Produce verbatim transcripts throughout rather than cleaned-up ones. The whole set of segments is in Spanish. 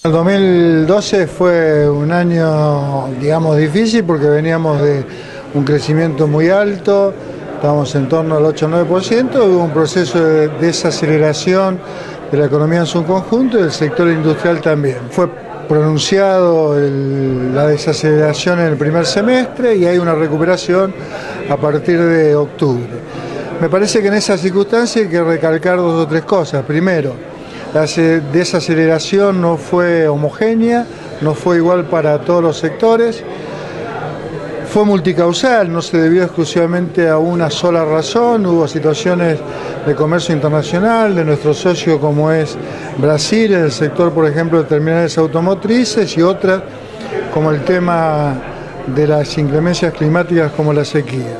El dos mil doce fue un año, digamos, difícil porque veníamos de un crecimiento muy alto, estábamos en torno al ocho o nueve por ciento, hubo un proceso de desaceleración de la economía en su conjunto y del sector industrial también. Fue pronunciado el, la desaceleración en el primer semestre y hay una recuperación a partir de octubre. Me parece que en esa circunstancia hay que recalcar dos o tres cosas. Primero, la desaceleración no fue homogénea, no fue igual para todos los sectores, fue multicausal, no se debió exclusivamente a una sola razón, hubo situaciones de comercio internacional, de nuestro socio como es Brasil, en el sector, por ejemplo, de terminales automotrices, y otras como el tema de las inclemencias climáticas como la sequía.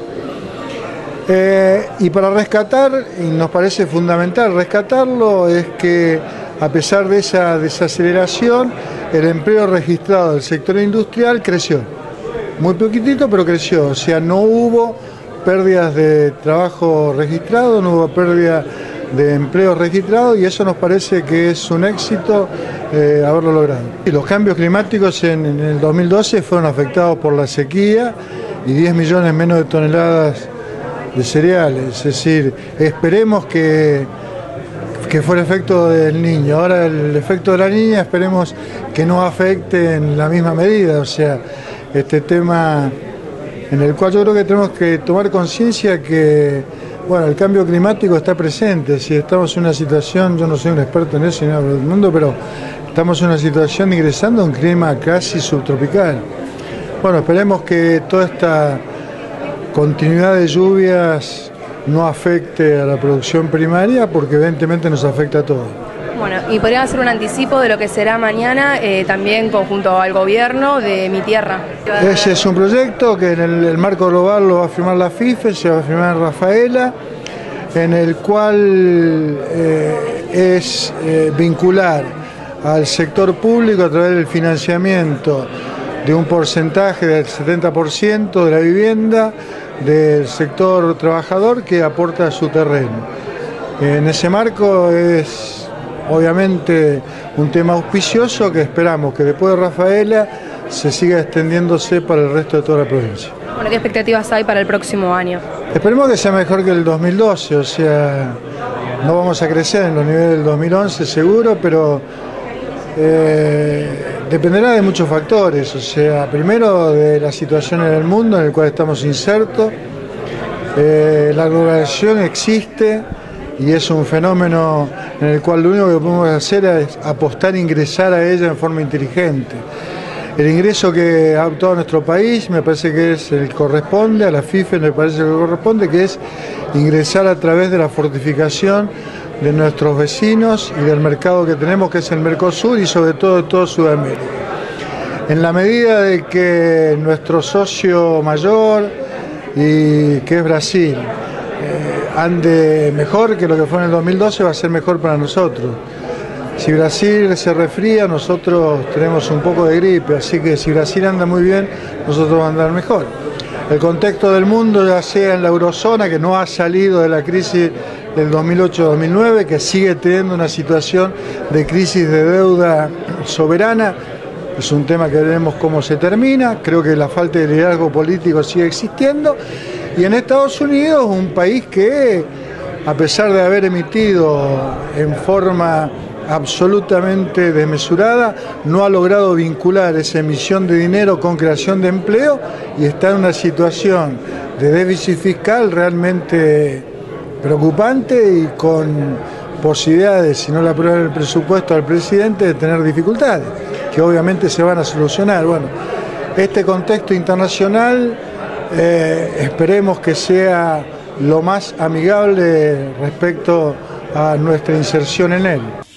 Eh, y para rescatar, y nos parece fundamental rescatarlo, es que a pesar de esa desaceleración, el empleo registrado del sector industrial creció. Muy poquitito, pero creció. O sea, no hubo pérdidas de trabajo registrado, no hubo pérdida de empleo registrado, y eso nos parece que es un éxito eh, haberlo logrado. Y los cambios climáticos en, en el dos mil doce fueron afectados por la sequía y diez millones menos de toneladas de cereales, es decir, esperemos que, que fue el efecto del niño. Ahora el efecto de la niña esperemos que no afecte en la misma medida, o sea, este tema en el cual yo creo que tenemos que tomar conciencia que, bueno, el cambio climático está presente. Si estamos en una situación, yo no soy un experto en eso ni nada del mundo, pero estamos en una situación ingresando a un clima casi subtropical. Bueno, esperemos que toda esta continuidad de lluvias no afecte a la producción primaria, porque evidentemente nos afecta a todos. Bueno, y podrían hacer un anticipo de lo que será mañana, eh, también conjunto al gobierno de Mi Tierra. Ese es un proyecto que en el, el marco global lo va a firmar la FIFA, se va a firmar Rafaela, en el cual eh, es eh, vincular al sector público a través del financiamiento de un porcentaje del setenta por ciento de la vivienda del sector trabajador que aporta su terreno. En ese marco es obviamente un tema auspicioso que esperamos que después de Rafaela se siga extendiéndose para el resto de toda la provincia. Bueno, ¿qué expectativas hay para el próximo año? Esperemos que sea mejor que el dos mil doce, o sea, no vamos a crecer en los niveles del dos mil once seguro, pero Eh, dependerá de muchos factores, o sea, primero de la situación en el mundo en el cual estamos insertos. Eh, la globalización existe y es un fenómeno en el cual lo único que podemos hacer es apostar e ingresar a ella en forma inteligente. El ingreso que ha optado nuestro país me parece que es el que corresponde, a la FIFA me parece que corresponde, que es ingresar a través de la fortificación de nuestros vecinos y del mercado que tenemos, que es el Mercosur, y sobre todo de toda Sudamérica. En la medida de que nuestro socio mayor, y que es Brasil, eh, ande mejor que lo que fue en el dos mil doce, va a ser mejor para nosotros. Si Brasil se resfría, nosotros tenemos un poco de gripe, así que si Brasil anda muy bien, nosotros vamos a andar mejor. El contexto del mundo, ya sea en la eurozona, que no ha salido de la crisis del dos mil ocho dos mil nueve, que sigue teniendo una situación de crisis de deuda soberana, es un tema que veremos cómo se termina. Creo que la falta de liderazgo político sigue existiendo, y en Estados Unidos, un país que, a pesar de haber emitido en forma absolutamente desmesurada, no ha logrado vincular esa emisión de dinero con creación de empleo, y está en una situación de déficit fiscal realmente preocupante y con posibilidades, si no le aprueban el presupuesto al presidente, de tener dificultades, que obviamente se van a solucionar. Bueno, este contexto internacional eh, esperemos que sea lo más amigable respecto a nuestra inserción en él.